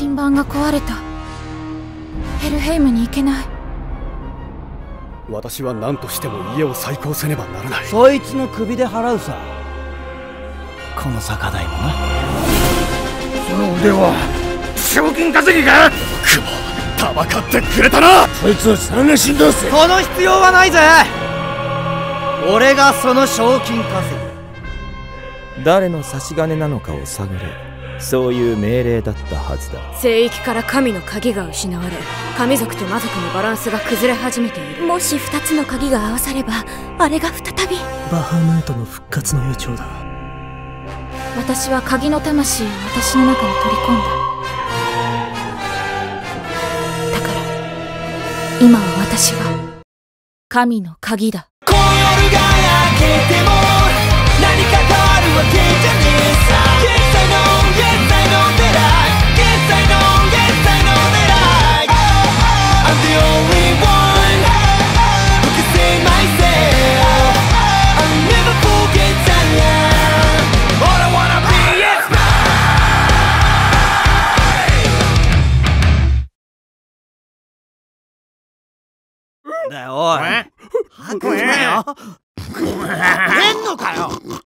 神板が壊れた。ヘルヘイムに行けない。 私は何としても家を再興せねばならない。 そいつの首で払うさ、この酒代もな。 その腕は賞金稼ぎか。よくもたばかってくれたな。そいつはさらに死んだぜ。 その必要はないぜ。俺がその賞金稼ぎ。 誰の差し金なのかを探れ、そういう命令だったはずだ。 聖域から神の鍵が失われ、神族と魔族のバランスが崩れ始めている。 もし2つの鍵が合わされば、あれが再び。 バハムートの復活の予兆だ。 私は鍵の魂を私の中に取り込んだ。だから今は私が神の鍵だ。 今夜が明けても何か変わるわけじゃねえさ。Yes I know, yes I know that Yes I know, yes I know that I'm the only one who can save myself. I'll never forget that All I wanna be is mine. だよおい、吐くなよ。出んのかよ。